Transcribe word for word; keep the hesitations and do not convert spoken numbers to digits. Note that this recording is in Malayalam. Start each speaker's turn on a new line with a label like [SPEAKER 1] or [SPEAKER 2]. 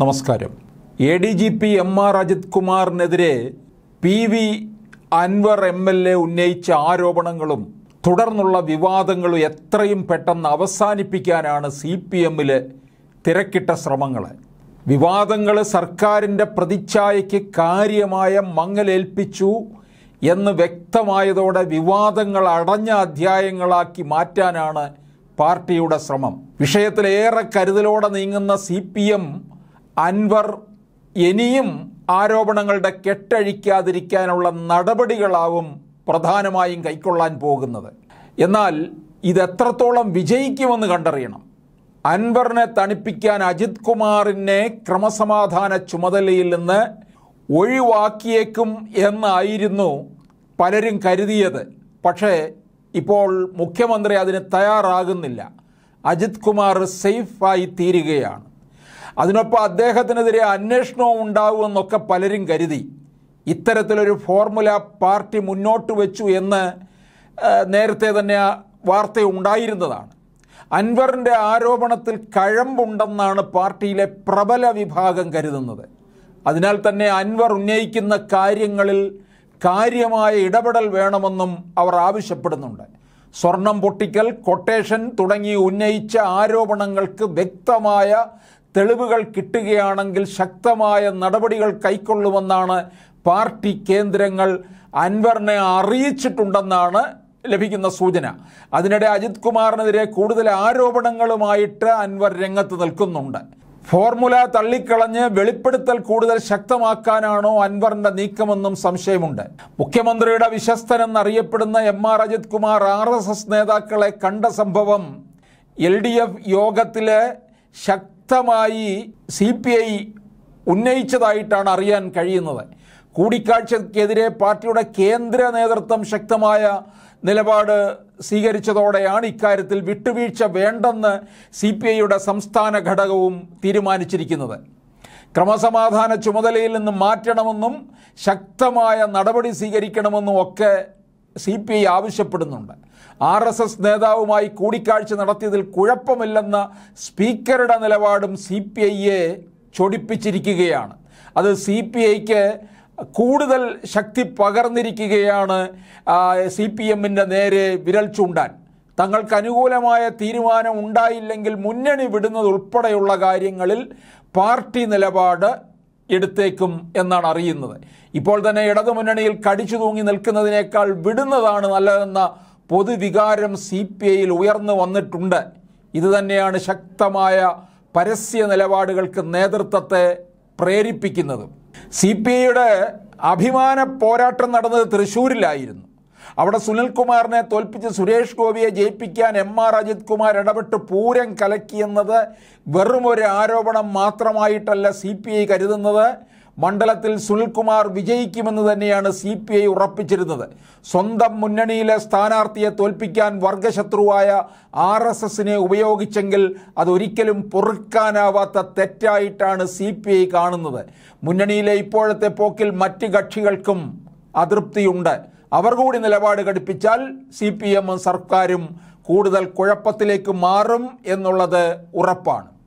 [SPEAKER 1] നമസ്കാരം. A D G P M R Ajith കുമാറിനെതിരെ P V Anvar M L A ഉന്നയിച്ച ആരോപണങ്ങളും തുടർന്നുള്ള വിവാദങ്ങളും എത്രയും പെട്ടെന്ന് അവസാനിപ്പിക്കാനാണ് സി പി എമ്മിലെ തിരക്കിട്ട ശ്രമങ്ങൾ. വിവാദങ്ങൾ സർക്കാരിൻ്റെ പ്രതിച്ഛായയ്ക്ക് കാര്യമായ മങ്ങലേൽപ്പിച്ചു എന്ന് വ്യക്തമായതോടെ വിവാദങ്ങൾ അടഞ്ഞ അധ്യായങ്ങളാക്കി മാറ്റാനാണ് പാർട്ടിയുടെ ശ്രമം. വിഷയത്തിലേറെ കരുതലോടെ നീങ്ങുന്ന സി പി എം അൻവർ ഇനിയും ആരോപണങ്ങളുടെ കെട്ടഴിക്കാതിരിക്കാനുള്ള നടപടികളാവും പ്രധാനമായും കൈക്കൊള്ളാൻ പോകുന്നത്. എന്നാൽ ഇതെത്രത്തോളം വിജയിക്കുമെന്ന് കണ്ടറിയണം. അൻവറിനെ തണുപ്പിക്കാൻ അജിത് കുമാറിനെ ക്രമസമാധാന ചുമതലയിൽ നിന്ന് ഒഴിവാക്കിയേക്കും എന്നായിരുന്നു പലരും കരുതിയത്. പക്ഷേ ഇപ്പോൾ മുഖ്യമന്ത്രി അതിന് തയ്യാറാകുന്നില്ല. അജിത് കുമാർ സേഫായി തീരുകയാണ്. അതിനൊപ്പം അദ്ദേഹത്തിനെതിരെ അന്വേഷണവും ഉണ്ടാവുമെന്നൊക്കെ പലരും കരുതി. ഇത്തരത്തിലൊരു ഫോർമുല പാർട്ടി മുന്നോട്ട് വെച്ചു എന്ന് നേരത്തെ തന്നെ വാർത്തയുണ്ടായിരുന്നതാണ്. അൻവറിൻ്റെ ആരോപണത്തിൽ കഴമ്പുണ്ടെന്നാണ് പാർട്ടിയിലെ പ്രബല വിഭാഗം കരുതുന്നത്. അതിനാൽ തന്നെ അൻവർ ഉന്നയിക്കുന്ന കാര്യങ്ങളിൽ കാര്യമായ ഇടപെടൽ വേണമെന്നും അവർ ആവശ്യപ്പെടുന്നുണ്ട്. സ്വർണം പൊട്ടിക്കൽ, കൊട്ടേഷൻ തുടങ്ങി ഉന്നയിച്ച ആരോപണങ്ങൾക്ക് വ്യക്തമായ തെളിവുകൾ കിട്ടുകയാണെങ്കിൽ ശക്തമായ നടപടികൾ കൈക്കൊള്ളുമെന്നാണ് പാർട്ടി കേന്ദ്രങ്ങൾ അൻവറിനെ അറിയിച്ചിട്ടുണ്ടെന്നാണ് ലഭിക്കുന്ന സൂചന. അതിനിടെ അജിത് കുമാറിനെതിരെ കൂടുതൽ ആരോപണങ്ങളുമായിട്ട് അൻവർ രംഗത്ത് നിൽക്കുന്നുണ്ട്. ഫോർമുല തള്ളിക്കളഞ്ഞ് വെളിപ്പെടുത്തൽ കൂടുതൽ ശക്തമാക്കാനാണോ അൻവറിന്റെ നീക്കമെന്നും സംശയമുണ്ട്. മുഖ്യമന്ത്രിയുടെ വിശ്വസ്തനെന്നറിയപ്പെടുന്ന M R Ajith Kumar R S S നേതാക്കളെ കണ്ട സംഭവം എൽ ഡി എഫ് യോഗത്തിലെ ശക്തമായി സി പി ഐ ഉന്നയിച്ചതായിട്ടാണ് അറിയാൻ കഴിയുന്നത്. കൂടിക്കാഴ്ചയ്ക്കെതിരെ പാർട്ടിയുടെ കേന്ദ്ര നേതൃത്വം ശക്തമായ നിലപാട് സ്വീകരിച്ചതോടെയാണ് ഇക്കാര്യത്തിൽ വിട്ടുവീഴ്ച വേണ്ടെന്ന് സി പി ഐയുടെ സംസ്ഥാന ഘടകവും തീരുമാനിച്ചിരിക്കുന്നത്. ക്രമസമാധാന ചുമതലയിൽ നിന്ന് മാറ്റണമെന്നും ശക്തമായ നടപടി സ്വീകരിക്കണമെന്നും ഒക്കെ സി പി ഐ ആവശ്യപ്പെടുന്നുണ്ട്. ആർ എസ് എസ് നേതാവുമായി കൂടിക്കാഴ്ച നടത്തിയതിൽ കുഴപ്പമില്ലെന്ന സ്പീക്കറുടെ നിലപാടും സി പി ഐയെ ചൊടിപ്പിച്ചിരിക്കുകയാണ്. അത് സി പി ഐക്ക് കൂടുതൽ ശക്തി പകർന്നിരിക്കുകയാണ്. സി പി എമ്മിൻ്റെ നേരെ വിരൽ ചൂണ്ടാൻ തങ്ങൾക്ക് അനുകൂലമായ തീരുമാനം ഉണ്ടായില്ലെങ്കിൽ മുന്നണി വിടുന്നത് ഉൾപ്പെടെയുള്ള കാര്യങ്ങളിൽ പാർട്ടി നിലപാട് എടുത്തേക്കും എന്നാണ് അറിയുന്നത്. ഇപ്പോൾ തന്നെ ഇടതുമുന്നണിയിൽ കടിച്ചു തൂങ്ങി നിൽക്കുന്നതിനേക്കാൾ വിടുന്നതാണ് നല്ലതെന്ന പൊതുവികാരം സി പി ഐയിൽ ഉയർന്നു വന്നിട്ടുണ്ട്. ഇതുതന്നെയാണ് ശക്തമായ പരസ്യ നിലപാടുകൾക്ക് നേതൃത്വത്തെ പ്രേരിപ്പിക്കുന്നത്. സി പി ഐയുടെ അഭിമാന പോരാട്ടം നടന്നത് തൃശ്ശൂരിലായിരുന്നു. അവിടെ സുനിൽകുമാറിനെ തോൽപ്പിച്ച് സുരേഷ് ഗോപിയെ ജയിപ്പിക്കാൻ എം ആർ അജിത് കുമാർ ഇടപെട്ട് പൂരം കലക്കിയെന്നത് വെറും ഒരു ആരോപണം മാത്രമായിട്ടല്ല സി പി ഐ കരുതുന്നത്. മണ്ഡലത്തിൽ സുനിൽകുമാർ വിജയിക്കുമെന്ന് തന്നെയാണ് സി പി ഐ ഉറപ്പിച്ചിരുന്നത്. സ്വന്തം മുന്നണിയിലെ സ്ഥാനാർത്ഥിയെ തോൽപ്പിക്കാൻ വർഗശത്രുവായ ആർ എസ് എസിനെ ഉപയോഗിച്ചെങ്കിൽ അതൊരിക്കലും പൊറുക്കാനാവാത്ത തെറ്റായിട്ടാണ് സി പി ഐ കാണുന്നത്. മുന്നണിയിലെ ഇപ്പോഴത്തെ പോക്കിൽ മറ്റ് കക്ഷികൾക്കും അതൃപ്തിയുണ്ട്. അവർ കൂടി നിലപാട് ഘടിപ്പിച്ചാൽ സി പി എമ്മും സർക്കാരും കൂടുതൽ കുഴപ്പത്തിലേക്ക് മാറും എന്നുള്ളത് ഉറപ്പാണ്.